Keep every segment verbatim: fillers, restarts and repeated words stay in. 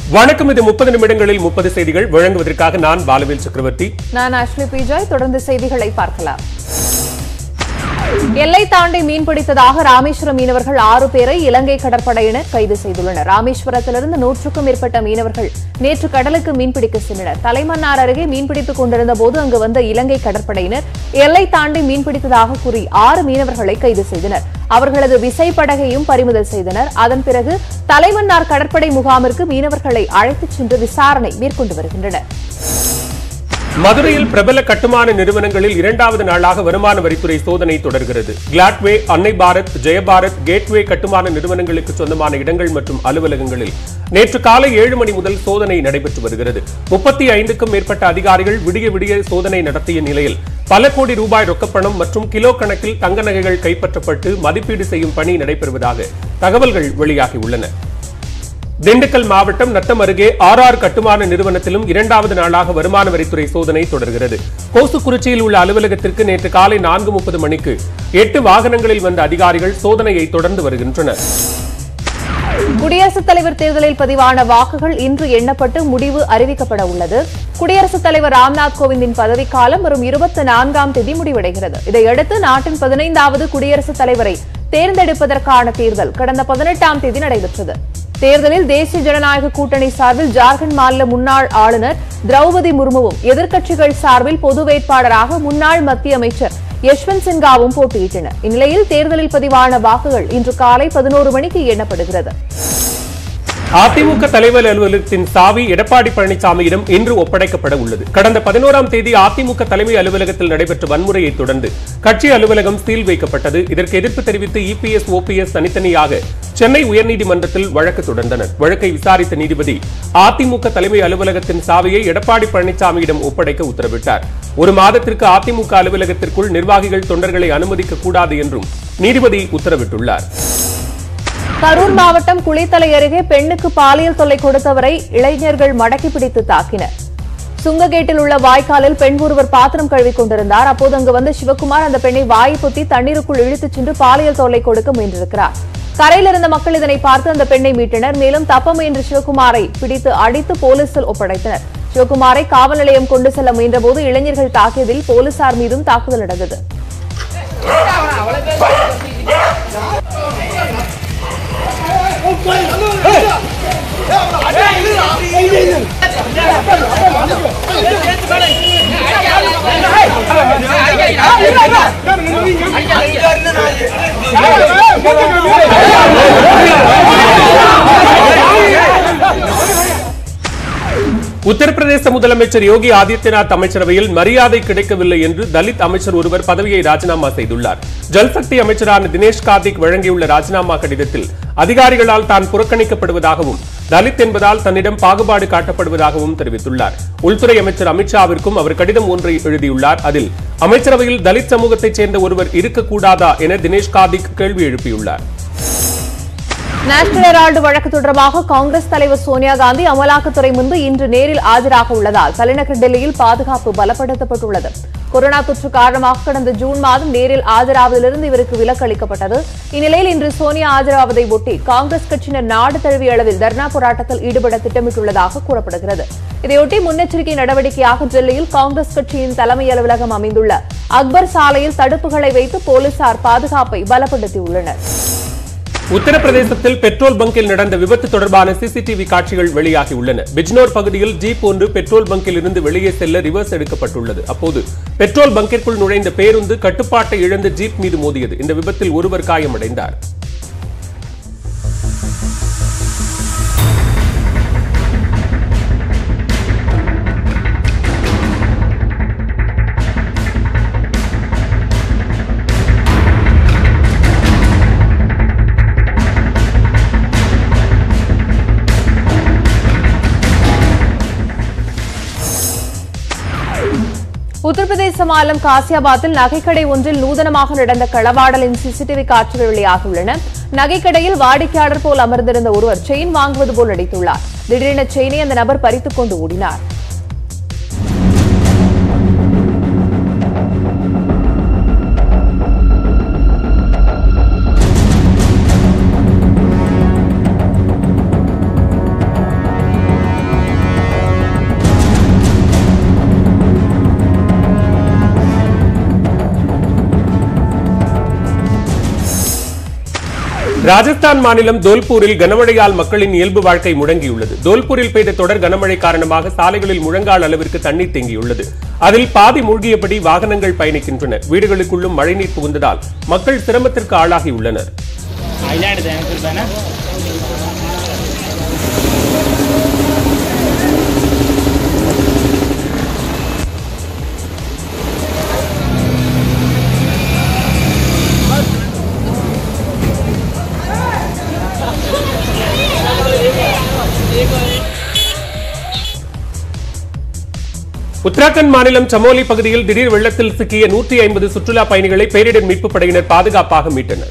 வணக்கம். இது முப்பது நிமிடங்களில் முப்பது செய்திகள் வழங்குவதற்காக நான் பாலவேல் சக்கரவர்த்தி. நான் அஷ்லி பிஜாய். தொடர்ந்து செய்திகளை பார்க்கலாம். எல்லை தாண்டி மீன்பிடித்ததாக ராமேஸ்வரம் மீனவர்கள் ஆறு பேரை இலங்கை கடற்படையினர் கைது செய்துள்ளனர். ராமேஸ்வரத்திலிருந்து நூற்றுக்கும் மேற்பட்ட மீனவர்கள் நேற்று கடலுக்கு மீன்பிடிக்க சென்றனர். தலைமன்னார் அருகே மீன்பிடித்துக் கொண்டிருந்த போது அங்கு வந்த இலங்கை கடற்படையினர் எல்லை தாண்டி மீன்பிடித்ததாக கூறி ஆறு மீனவர்களை கைது செய்தனர். அவர்களது விசைப்படகையும் பறிமுதல் செய்தனர். அதன் பிறகு தலைமன்னார் கடற்படை முகாமிற்கு மீனவர்களை அழைத்துச் சென்று விசாரணை மேற்கொண்டு வருகின்றனர். மதுரையில் பிரபல கட்டுமான நிறுவனங்களில் இரண்டாவது நாளாக வருமான வரித்துறை சோதனை தொடர்கிறது. கிளாட்வே, அன்னை பாரத், ஜெயபாரத், கேட்வே கட்டுமான நிறுவனங்களுக்கு சொந்தமான இடங்கள் மற்றும் அலுவலகங்களில் நேற்று காலை ஏழு மணி முதல் சோதனை நடைபெற்று வருகிறது. முப்பத்தி ஐந்துக்கும் மேற்பட்ட அதிகாரிகள் விடிய விடிய சோதனை நடத்திய நிலையில் பல கோடி ரூபாய் ரொக்கப்பணம் மற்றும் கிலோ கணக்கில் தங்க நகைகள் கைப்பற்றப்பட்டு மதிப்பீடு செய்யும் பணி நடைபெறுவதாக தகவல்கள் வெளியாகியுள்ளன. திண்டுக்கல் மாவட்டம் நத்தம் அருகே ஆர் ஆர் கட்டுமான நிறுவனத்திலும் இரண்டாவது நாளாக வருமான வரித்துறை சோதனை தொடர்கிறது. கோசுக்குறிச்சியில் உள்ள அலுவலகத்திற்கு நேற்று காலை நான்கு முப்பது மணிக்கு எட்டு வாகனங்களில் வந்த அதிகாரிகள் சோதனையை தொடர்ந்து வருகின்றனர். குடியரசுத் தலைவர் தேர்தலில் பதிவான வாக்குகள் இன்று எண்ணப்பட்டு முடிவு அறிவிக்கப்பட உள்ளது. குடியரசுத் தலைவர் ராம்நாத் கோவிந்தின் பதவிக்காலம் வரும் இருபத்தி நான்காம் தேதி முடிவடைகிறது. இதையடுத்து நாட்டின் பதினைந்தாவது குடியரசுத் தலைவரை தேர்ந்தெடுப்பதற்கான தேர்தல் கடந்த பதினெட்டாம் தேதி நடைபெற்றது. தேர்தலில் தேசிய ஜனநாயக கூட்டணி சார்பில் ஜார்க்கண்ட் மாநில முன்னாள் ஆளுநர் திரௌபதி முர்முவும், எதிர்க்கட்சிகள் சார்பில் பொது வேட்பாளராக முன்னாள் மத்திய அமைச்சர் யஷ்வந்த் சின்ஹாவும் போட்டியிட்டனர். இந்நிலையில் தேர்தலில் பதிவான வாக்குகள் இன்று காலை பதினோரு மணிக்கு எண்ணப்படுகிறது. அதிமுக தலைவர் அலுவலகத்தின் சாவி எடப்பாடி பழனிசாமியிடம் இன்று ஒப்படைக்கப்பட உள்ளது. கடந்த பதினோராம் தேதி அதிமுக தலைமை அலுவலகத்தில் நடைபெற்ற வன்முறையை தொடர்ந்து கட்சி அலுவலகம் சீல் வைக்கப்பட்டது. இதற்கு எதிர்ப்பு தெரிவித்து இபிஎஸ், ஓபிஎஸ் தனித்தனியாக சென்னை உயர்நீதிமன்றத்தில் வழக்கு தொடர்ந்தனர். வழக்கை விசாரித்த நீதிபதி அதிமுக தலைமை அலுவலகத்தின் சாவியை எடப்பாடி பழனிசாமியிடம் ஒப்படைக்க உத்தரவிட்டார். ஒரு மாதத்திற்கு அதிமுக அலுவலகத்திற்குள் நிர்வாகிகள், தொண்டர்களை அனுமதிக்க கூடாது என்றும் நீதிபதி உத்தரவிட்டுள்ளார். கரூர் மாவட்டம் குளித்தலை அருகே பெண்ணுக்கு பாலியல் தொல்லை கொடுத்தவரை இளைஞர்கள் மடக்கி பிடித்து தாக்கினர். சுங்ககேட்டில் உள்ள வாய்க்காலில் பெண் ஒருவர் பாத்திரம் கழுவிக் கொண்டிருந்தார். அப்போது அங்கு வந்த சிவகுமார் அந்த பெண்ணை வாயை பொத்தி தண்ணீருக்குள் இழுத்துச் சென்று பாலியல் தொல்லை கொடுக்க முயன்றிருக்கிறார். கரையில் இருந்த மக்கள் இதனை பார்த்து அந்த பெண்ணை மீட்டனர். மேலும் தப்ப முயன்ற சிவகுமாரை பிடித்து அடித்து போலீசில் ஒப்படைத்தனர். சிவகுமாரை காவல் நிலையம் கொண்டு செல்ல முயன்றபோது இளைஞர்கள் தாக்கியதில் போலீசார் மீதும் தாக்குதல் நடந்தது. உத்தரப்பிரதேச முதலமைச்சர் யோகி ஆதித்யநாத் அமைச்சரவையில் மரியாதை கிடைக்கவில்லை என்று தலித் அமைச்சர் ஒருவர் பதவியை ராஜினாமா செய்துள்ளார். ஜல்சக்தி அமைச்சரான தினேஷ் கார்த்திக் வழங்கியுள்ள ராஜினாமா கடிதத்தில் அதிகாரிகளால் தான் புறக்கணிக்கப்படுவதாகவும், தலித் என்பதால் தன்னிடம் பாகுபாடு காட்டப்படுவதாகவும் தெரிவித்துள்ளார். உள்துறை அமைச்சர் அமித்ஷாவிற்கும் அவர் கடிதம் ஒன்றை எழுதியுள்ளார். அதில் அமைச்சரவையில் தலித் சமூகத்தைச் சேர்ந்த ஒருவர் இருக்கக்கூடாதா என தினேஷ் கார்த்திக் கேள்வி எழுப்பியுள்ளார். நேஷனல் ஹெரால்டு வழக்கு தொடர்பாக காங்கிரஸ் தலைவர் சோனியா காந்தி அமலாக்கத்துறை முன்பு இன்று நேரில் ஆஜராக உள்ளதால் தலைநகர் டெல்லியில் பாதுகாப்பு பலப்படுத்தப்பட்டுள்ளது. கொரோனா தொற்று காரணமாக கடந்த ஜூன் மாதம் நேரில் ஆஜராவதிலிருந்து இவருக்கு விலக்கு அளிக்கப்பட்டது. இந்நிலையில் இன்று சோனியா ஆஜராவதை ஒட்டி காங்கிரஸ் கட்சியினர் நாடு தழுவிய அளவில் தர்ணா போராட்டத்தில் ஈடுபட திட்டமிட்டுள்ளதாக கூறப்படுகிறது. இதையொட்டி முன்னெச்சரிக்கை நடவடிக்கையாக டெல்லியில் காங்கிரஸ் கட்சியின் தலைமை அலுவலகம் அமைந்துள்ள அக்பர் சாலையில் தடுப்புகளை வைத்து போலீசார் பாதுகாப்பை பலப்படுத்தியுள்ளனர். உத்தரப்பிரதேசத்தில் பெட்ரோல் பங்கில் நடந்த விபத்து தொடர்பான சிசிடிவி காட்சிகள் வெளியாகியுள்ளன. பிஜ்னோர் பகுதியில் ஜீப் ஒன்று பெட்ரோல் பங்கில் இருந்து வெளியே செல்ல ரிவர்ஸ் எடுக்கப்பட்டுள்ளது. அப்போது பெட்ரோல் பங்கிற்குள் நுழைந்த பேருந்து கட்டுப்பாட்டை இழந்து ஜீப் மீது மோதியது. இந்த விபத்தில் ஒருவர் காயமடைந்தார். உத்தரப்பிரதேச மாநிலம் காசியாபாத்தில் நகைக்கடை ஒன்றில் நூதனமாக நடந்த களவாடலின் சிசிடிவி காட்சிகள் வெளியாகியுள்ளன. நகைக்கடையில் வாடிக்கையாளர் போல் அமர்ந்திருந்த ஒருவர் செயின் வாங்குவது போல் நடித்துள்ளார். திடீரென செயினை அந்த நபர் பறித்துக் கொண்டு ஓடினார். ராஜஸ்தான் மாநிலம் தோல்பூரில் கனமழையால் மக்களின் இயல்பு வாழ்க்கை முடங்கியுள்ளது. தோல்பூரில் பெய்த தொடர் கனமழை காரணமாக சாலைகளில் முழங்கால் அளவிற்கு தண்ணீர் தேங்கியுள்ளது. அதில் பாதி மூழ்கியபடி வாகனங்கள் பயணிக்கின்றன. வீடுகளுக்குள்ளும் மழைநீர் புகுந்ததால் மக்கள் சிரமத்திற்கு ஆளாகியுள்ளனர். உத்தராகண்ட் மாநிலம் சமோலி பகுதியில் திடீர் வெள்ளத்தில் சிக்கிய நூற்றி ஐம்பது சுற்றுலா பயணிகளை பேரிடர் மீட்புப் படையினர் பாதுகாப்பாக மீட்டனர்.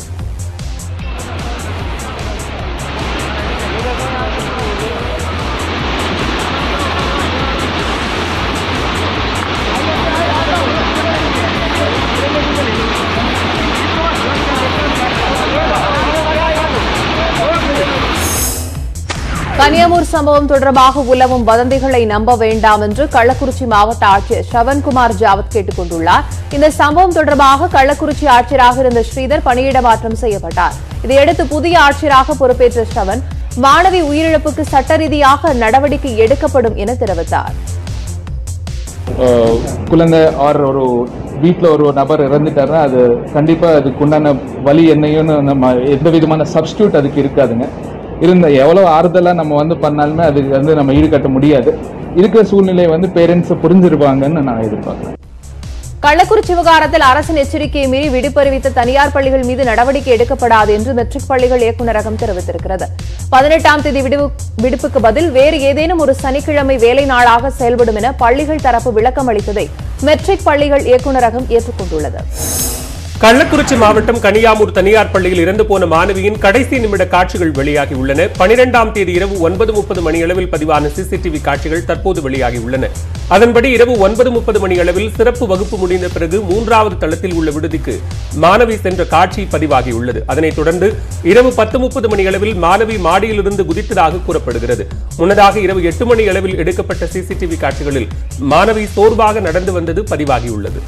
கனியாமூர் சம்பவம் தொடர்பாக உலவும் வதந்திகளை நம்ப வேண்டாம் என்று கள்ளக்குறிச்சி மாவட்ட ஆட்சியர் ஷவன்குமார் ஜாவத் கேட்டுக் கொண்டுள்ளார். இந்த சம்பவம் தொடர்பாக கள்ளக்குறிச்சி ஆட்சியராக இருந்த ஸ்ரீதர் பணியிட மாற்றம் செய்யப்பட்டார். இதையடுத்து புதிய ஆட்சியராக பொறுப்பேற்ற ஷவன் மாணவி உயிரிழப்புக்கு சட்ட ரீதியாக நடவடிக்கை எடுக்கப்படும் என தெரிவித்தார். குழந்தை ஆர் ஒரு வீட்டில் ஒரு நபர் இறந்துட்டாருன்னா அது கண்டிப்பா அதுக்கு உண்டான வலி என்னையும் நம்ம எந்த விதமான சப்ஸ்டியூட் அதுக்கு இருக்காதுங்க. இருந்த எவ்வளவு ஆறுதலா நம்ம வந்து பண்ணாலுமே அதுக்கு வந்து நம்ம ஈடுகட்ட முடியாது. இருக்கிற சூழ்நிலையை வந்து பேரண்ட்ஸ் புரிஞ்சிருப்பாங்கன்னு நான் எதிர்பார்க்கிறேன். கள்ளக்குறிச்சி விவகாரத்தில் அரசின் எச்சரிக்கையை மீறி விடுப்பறிவித்த தனியார் பள்ளிகள் மீது நடவடிக்கை எடுக்கப்படாது என்று மெட்ரிக் பள்ளிகள் இயக்குநரகம் தெரிவித்திருக்கிறது. பதினெட்டாம் தேதி விடுப்புக்கு பதில் வேறு ஏதேனும் ஒரு சனிக்கிழமை வேலை நாளாக செயல்படும் என பள்ளிகள் தரப்பு விளக்கம் அளித்ததை மெட்ரிக் பள்ளிகள் இயக்குநரகம் ஏற்றுக்கொண்டுள்ளது. கள்ளக்குறிச்சி மாவட்டம் கனியாமூர் தனியார் பள்ளியில் இறந்து போன மாணவியின் கடைசி நிமிட காட்சிகள் வெளியாகியுள்ளன. பனிரெண்டாம் தேதி இரவு ஒன்பது முப்பது மணியளவில் பதிவான சிசிடிவி காட்சிகள் தற்போது வெளியாகியுள்ளன. அதன்படி இரவு ஒன்பது முப்பது மணியளவில் சிறப்பு வகுப்பு முடிந்த பிறகு மூன்றாவது தளத்தில் உள்ள விடுதிக்கு மாணவி சென்ற காட்சி பதிவாகியுள்ளது. அதனைத் தொடர்ந்து இரவு பத்து முப்பது மணியளவில் மாணவி மாடியிலிருந்து குதித்ததாக கூறப்படுகிறது. முன்னதாக இரவு எட்டு மணி அளவில் எடுக்கப்பட்ட சிசிடிவி காட்சிகளில் மாணவி சோர்வாக நடந்து வந்தது பதிவாகியுள்ளது.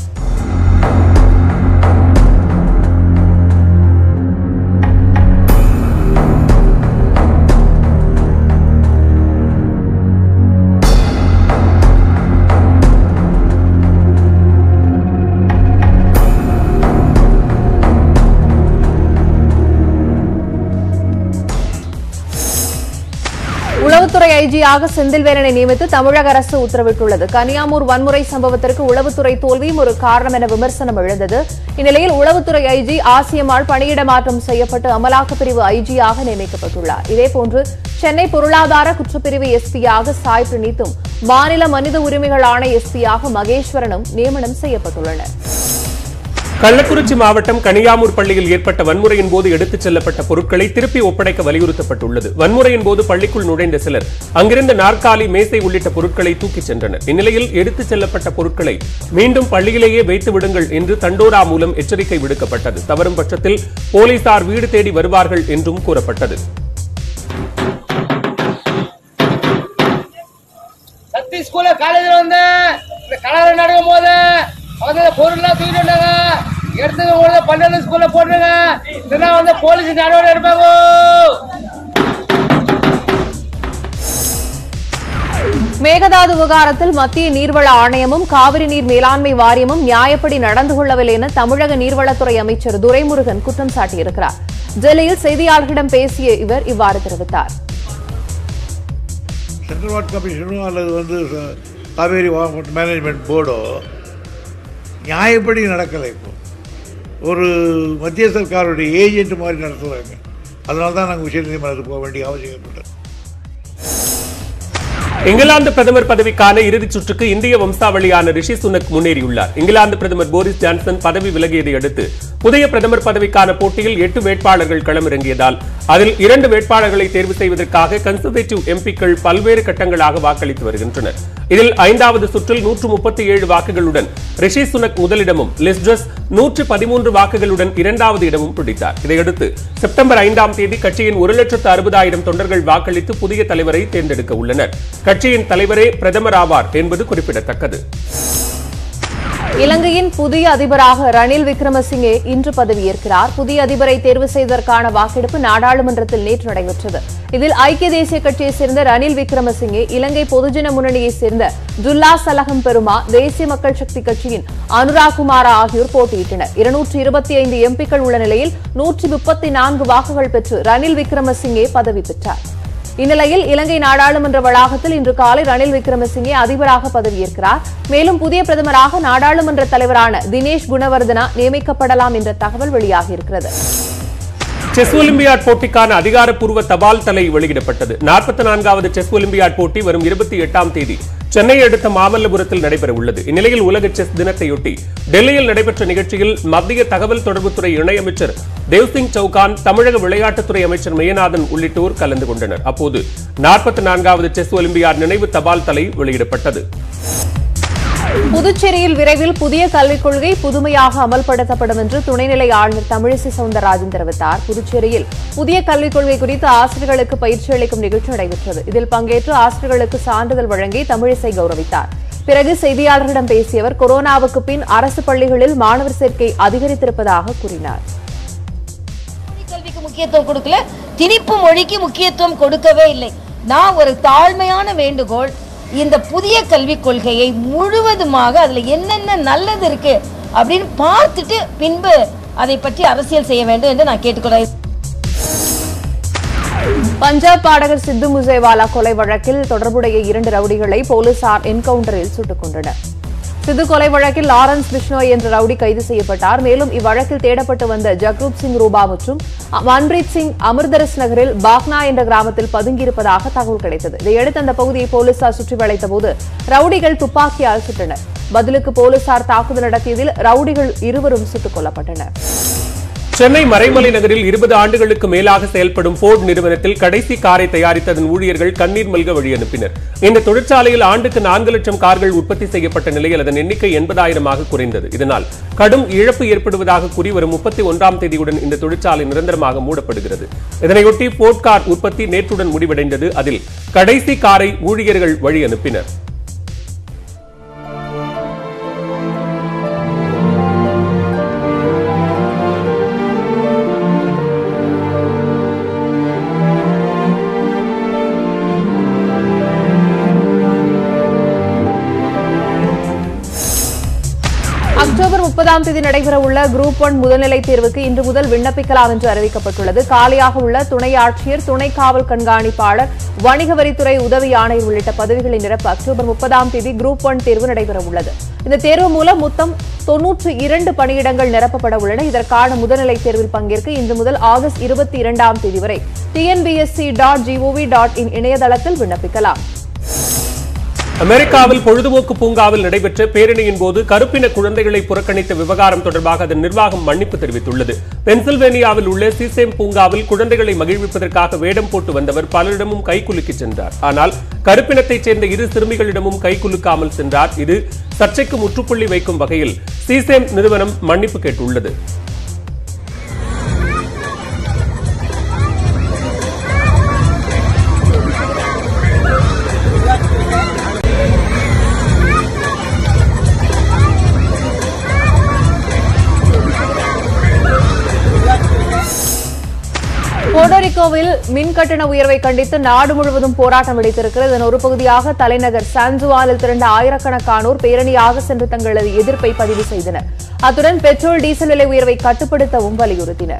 உளவுத்துறை ஐஜியாக செந்தில்வேலனை நியமித்து தமிழக அரசு உத்தரவிட்டுள்ளது. கனியாமூர் வன்முறை சம்பவத்திற்கு உளவுத்துறை தோல்வியும் ஒரு காரணம் என விமர்சனம் எழுந்தது. இந்நிலையில் உளவுத்துறை ஐஜி ஆசியம்மாள் பணியிட மாற்றம் செய்யப்பட்டு அமலாக்கப்பிரிவு ஐஜியாக நியமிக்கப்பட்டுள்ளார். இதேபோன்று சென்னை பொருளாதார குற்றப்பிரிவு எஸ்பியாக சாய் பிரணீத்தும் மாநில மனித உரிமைகள் ஆணைய எஸ்பியாக மகேஸ்வரனும் நியமனம் செய்யப்பட்டுள்ளனர். கள்ளக்குறிச்சி மாவட்டம் கனியாமூர் பள்ளியில் ஏற்பட்ட வன்முறையின் போது எடுத்துச் செல்லப்பட்ட பொருட்களை திருப்பி ஒப்படைக்க வலியுறுத்தப்பட்டுள்ளது. வன்முறையின் போது பள்ளிக்குள் நுழைந்த சிலர் அங்கிருந்த நாற்காலி, மேசை உள்ளிட்ட பொருட்களை தூக்கிச் சென்றனர். இந்நிலையில் எடுத்துச் செல்லப்பட்ட பொருட்களை மீண்டும் பள்ளியிலேயே வைத்து விடுங்கள் என்று தண்டோரா மூலம் எச்சரிக்கை விடுக்கப்பட்டது. தவறும் பட்சத்தில் போலீசார் வீடு தேடி வருவார்கள் என்றும் கூறப்பட்டது. பொருள்லாம் தூக்கிட்டு எடுத்து பன்னெண்டு ஸ்கூல்ல போட்டுருங்க, இல்லைன்னா வந்து போலீஸ் நடவடிக்கை எடுப்பாங்க. மேகதாது விவகாரத்தில் மத்திய நீர்வள ஆணையமும் காவிரி நீர் மேலாண்மை வாரியமும் நியாயப்படி நடந்து கொள்ளவில்லை என தமிழக நீர்வளத்துறை அமைச்சர் துரைமுருகன் குற்றம் சாட்டியிருக்கிறார். டெல்லியில் செய்தியாளர்களிடம் பேசிய இவர் இவ்வாறு தெரிவித்தார். சென்ட்ரல் வாட்டர் கமிஷனோ அல்லது வந்து காவேரி மேனேஜ்மெண்ட் போர்டோ நியாயப்படி நடக்கலை. இப்போ ஒரு மத்திய சர்க்காருடைய ஏஜென்ட் மாதிரி நடத்துகிறாங்க. அதனால தான் நாங்கள் உச்சநீதிமன்றத்துக்கு போக வேண்டிய அவசியம் ஏற்பட்டது. இங்கிலாந்து பிரதமர் பதவிக்கான இறுதிச் சுற்றுக்கு இந்திய வம்சாவளியான ரிஷி சுனக் முன்னேறியுள்ளார். இங்கிலாந்து பிரதமர் போரிஸ் ஜான்சன் பதவி விலகியதை அடுத்து புதிய பிரதமர் பதவிக்கான போட்டியில் எட்டு வேட்பாளர்கள் களமிறங்கியதால் அதில் இரண்டு வேட்பாளர்களை தேர்வு செய்வதற்காக கன்சர்வேட்டிவ் எம்பிக்கள் பல்வேறு கட்டங்களாக வாக்களித்து வருகின்றனர். இதில் ஐந்தாவது சுற்றில் நூற்று முப்பத்தி ஏழு வாக்குகளுடன் ரிஷி சுனக் முதலிடமும் லிஸ் ட்ரஸ் நூற்று பதிமூன்று வாக்குகளுடன் இரண்டாவது இடமும் பிடித்தார். இதையடுத்து செப்டம்பர் ஐந்தாம் தேதி கட்சியின் ஒரு லட்சத்து அறுபதாயிரம் தொண்டர்கள் வாக்களித்து புதிய தலைவரை தேர்ந்தெடுக்க உள்ளனர். கட்சியின் தலைவரே பிரதமர் ஆவார் என்பது குறிப்பிடத்தக்கது. இலங்கையின் புதிய அதிபராக ரணில் விக்ரமசிங்கே இன்று பதவியேற்கிறார். புதிய அதிபரை தேர்வு செய்வதற்கான வாக்கெடுப்பு நாடாளுமன்றத்தில் நேற்று நடைபெற்றது. இதில் ஐக்கிய தேசிய கட்சியைச் சேர்ந்த ரணில் விக்ரமசிங்கே, இலங்கை பொதுஜன முன்னணியைச் சேர்ந்த ஜுல்லா சலகம் பெருமா, தேசிய மக்கள் சக்தி கட்சியின் அனுராக் குமாரா ஆகியோர் போட்டியிட்டனர். இருநூற்று இருபத்தி ஐந்து எம்பிக்கள் உள்ள நிலையில் நூற்றி முப்பத்தி நான்கு வாக்குகள் பெற்று ரணில் விக்ரமசிங்கே பதவி பெற்றார். இந்நிலையில் இலங்கை நாடாளுமன்ற வளாகத்தில் இன்று காலை ரணில் விக்ரமசிங்கே அதிபராக பதவியேற்கிறார். மேலும் புதிய பிரதமராக நாடாளுமன்ற தலைவரான தினேஷ் குணவர்தனா நியமிக்கப்படலாம் என்ற தகவல் வெளியாகியிருக்கிறது. செஸ் ஒலிம்பியாட் போட்டிக்கான அதிகாரப்பூர்வ தபால் தலை வெளியிடப்பட்டது. நாற்பத்தி நான்காவது செஸ் ஒலிம்பியாட் போட்டி வரும் இருபத்தி எட்டாம் தேதி சென்னை அடுத்த மாமல்லபுரத்தில் நடைபெற உள்ளது. இந்நிலையில் உலக செஸ் தினத்தையொட்டி டெல்லியில் நடைபெற்ற நிகழ்ச்சியில் மத்திய தகவல் தொடர்புத்துறை இணையமைச்சர் தேவ்சிங் சவுகான், தமிழக விளையாட்டுத்துறை அமைச்சர் மேயநாதன் உள்ளிட்டோர் கலந்து கொண்டனர். அப்போது நாற்பத்தி நான்காவது செஸ் ஒலிம்பியாட் நினைவு தபால் தலை வெளியிடப்பட்டது. புதுச்சேரியில் விரைவில் புதிய கல்விக் கொள்கை புதுமையாக அமல்படுத்தப்படும் என்று துணைநிலை ஆளுநர் தமிழிசை சவுந்தரராஜன் தெரிவித்தார். புதுச்சேரியில் புதிய கல்விக் கொள்கை குறித்து ஆசிரியர்களுக்கு பயிற்சி அளிக்கும் நிகழ்ச்சி நடைபெற்றது. இதில் பங்கேற்று ஆசிரியர்களுக்கு சான்றிதழ் வழங்கி தமிழிசை கௌரவித்தார். பிறகு செய்தியாளர்களிடம் பேசிய அவர், கொரோனாவுக்கு பின் அரசு பள்ளிகளில் மாணவர் சேர்க்கை அதிகரித்திருப்பதாக கூறினார். கல்விக்கு முக்கியத்துவம் கொடுக்கல, திணிப்பு மொழிக்கு முக்கியத்துவம் கொடுக்கவே இல்லை. நான் ஒரு தாழ்மையான வேண்டுகோள், இந்த புதிய கல்விக் கொள்கையை முழுவதுமாக அதுல என்னென்ன நல்லது இருக்கு அப்படின்னு பார்த்துட்டு பின்பு அதை பற்றி அரசியல் செய்ய வேண்டும் என்று நான் கேட்டுக்கொள்கிறேன். பஞ்சாப் பாடகர் சித்து முசேவாலா கொலை வழக்கில் தொடர்புடைய இரண்டு ரவுடிகளை போலீசார் என்கவுண்டரில் சுட்டுக் கொன்றனர். சித்து கொலை வழக்கில் லாரன்ஸ் பிஷ்னோய் என்ற ரவுடி கைது செய்யப்பட்டார். மேலும் இவ்வழக்கில் தேடப்பட்டு வந்த ஜக்ரூப் சிங் ரூபா மற்றும் மன்பிரீத் சிங் அமிர்தரஸ் நகரில் பாக்னா என்ற கிராமத்தில் பதுங்கியிருப்பதாக தகவல் கிடைத்தது. இதையடுத்து அந்த பகுதியை போலீசார் சுற்றி வளைத்தபோது ரவுடிகள் துப்பாக்கியால் சுட்டனர். பதிலுக்கு போலீசார் தாக்குதல் நடத்தியதில் ரவுடிகள் இருவரும் சுட்டுக் கொல்லப்பட்டனர். சென்னை மறைமலை நகரில் இருபது ஆண்டுகளுக்கு மேலாக செயல்படும் போர்டு நிறுவனத்தில் கடைசி காரை தயாரித்ததன் ஊழியர்கள் கண்ணீர் மல்க வழி அனுப்பினர். இந்த தொழிற்சாலையில் ஆண்டுக்கு நான்கு லட்சம் கார்கள் உற்பத்தி செய்யப்பட்ட நிலையில் அதன் எண்ணிக்கை எண்பதாயிரமாக குறைந்தது. இதனால் கடும் இழப்பு ஏற்படுவதாக கூறி வரும் முப்பத்தி ஒன்றாம் தேதியுடன் இந்த தொழிற்சாலை நிரந்தரமாக மூடப்படுகிறது. இதனையொட்டி போர்ட் கார் உற்பத்தி நேற்றுடன் முடிவடைந்தது. அதில் கடைசி காரை ஊழியர்கள் வழி அனுப்பினர். அக்டோபர் முப்பதாம் தேதி நடைபெறவுள்ள குரூப் ஒன் முதல்நிலை தேர்வுக்கு இன்று முதல் விண்ணப்பிக்கலாம் என்று அறிவிக்கப்பட்டுள்ளது. காலியாக உள்ள துணை ஆட்சியர், துணை காவல் கண்காணிப்பாளர், வணிக வரித்துறை உதவி ஆணையர் உள்ளிட்ட பதவிகளை நிரப்ப அக்டோபர் முப்பதாம் தேதி குரூப் ஒன் தேர்வு நடைபெறவுள்ளது. இந்த தேர்வு மூலம் மொத்தம் தொன்னூற்று இரண்டு பணியிடங்கள் நிரப்பப்பட உள்ளன. இதற்கான முதல்நிலை தேர்வில் பங்கேற்க இன்று முதல் ஆகஸ்ட் இருபத்தி இரண்டாம் தேதி வரை TNPSC dot GOV dot in இணையதளத்தில் விண்ணப்பிக்கலாம். அமெரிக்காவில் பொழுதுபோக்கு பூங்காவில் நடைபெற்ற பேரணியின் போது கருப்பின குழந்தைகளை புறக்கணித்த விவகாரம் தொடர்பாக அதன் நிர்வாகம் மன்னிப்பு தெரிவித்துள்ளது. பென்சில்வேனியாவில் உள்ள சிசேம் பூங்காவில் குழந்தைகளை மகிழ்விப்பதற்காக வேடம் போட்டு வந்தவர் பலரிடமும் கைகுலுக்கி சென்றார். ஆனால் கருப்பினத்தைச் சேர்ந்த இரு சிறுமிகளிடமும் கைகுலுக்காமல் சென்றார். இது சர்ச்சைக்கு முற்றுப்புள்ளி வைக்கும் வகையில் சிசேம் நிறுவனம் மன்னிப்பு கேட்டுள்ளது. போர்டோரிக்கோவில் மின் கட்டண உயர்வை கண்டித்து நாடு முழுவதும் போராட்டம் வெடித்திருக்கிறது. இதன் ஒரு பகுதியாக தலைநகர் சான் ஜுவானில் திரண்ட ஆயிரக்கணக்கானோர் பேரணியாக சென்று தங்களது எதிர்ப்பை பதிவு செய்தனர். அத்துடன் பெட்ரோல், டீசல் விலை உயர்வை கட்டுப்படுத்தவும் வலியுறுத்தினர்.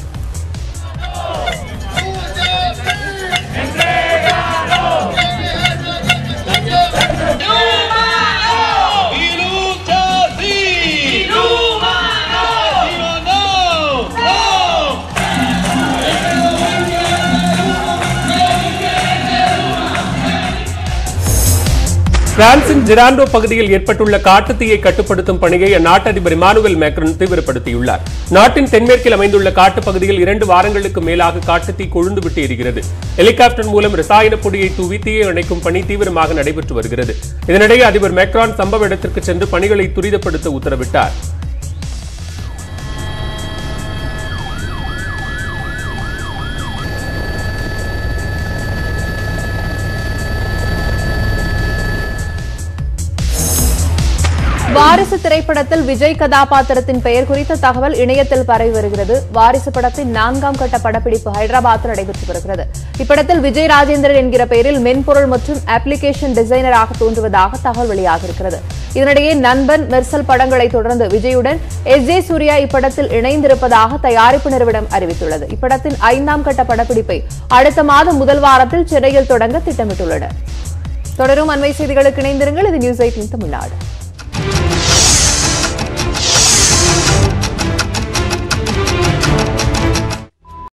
பிரான்சின் ஜிராண்டோ பகுதியில் ஏற்பட்டுள்ள காட்டுத்தீயை கட்டுப்படுத்தும் பணியை அந்நாட்டு அதிபர் இமானுவேல் மேக்ரன் தீவிரப்படுத்தியுள்ளார். நாட்டின் தென்மேற்கில் அமைந்துள்ள காட்டுப் பகுதியில் இரண்டு வாரங்களுக்கு மேலாக காட்டுத்தீ கொழுந்துவிட்டு எரிகிறது. ஹெலிகாப்டர் மூலம் ரசாயன பொடியை தூவி தீயை அணைக்கும் பணி தீவிரமாக நடைபெற்று வருகிறது. இதனிடையே அதிபர் மேக்ரான் சம்பவ இடத்திற்கு சென்று பணிகளை துரிதப்படுத்த உத்தரவிட்டார். வாரிசு திரைப்படத்தில் விஜய் கதாபாத்திரத்தின் பெயர் குறித்த தகவல் இணையத்தில் பரவி வருகிறது. வாரிசு படத்தின் நான்காம் கட்ட படப்பிடிப்பு ஹைதராபாத்தில் நடைபெற்று வருகிறது. இப்படத்தில் விஜய் ராஜேந்திரன் என்கிற பெயரில் மென்பொருள் மற்றும் அப்ளிகேஷன் டிசைனராக தோன்றுவதாக தகவல் வெளியாகியிருக்கிறது. இதனிடையே நண்பன், மெர்சல் படங்களை தொடர்ந்து விஜயுடன் எஸ் ஜே சூர்யா இப்படத்தில் இணைந்திருப்பதாக தயாரிப்பு நிறுவனம் அறிவித்துள்ளது. இப்படத்தின் ஐந்தாம் கட்ட படப்பிடிப்பை அடுத்த மாதம் முதல் வாரத்தில் சென்னையில் தொடங்க திட்டமிட்டுள்ளனர். தொடரும் அண்மை செய்திகளுக்கு இணைந்திருங்கள். இது நியூஸ் எய்ட்டீன் தமிழ்நாடு.